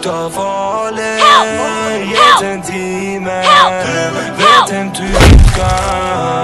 ta farlig, jeg til en time. Vet en du kan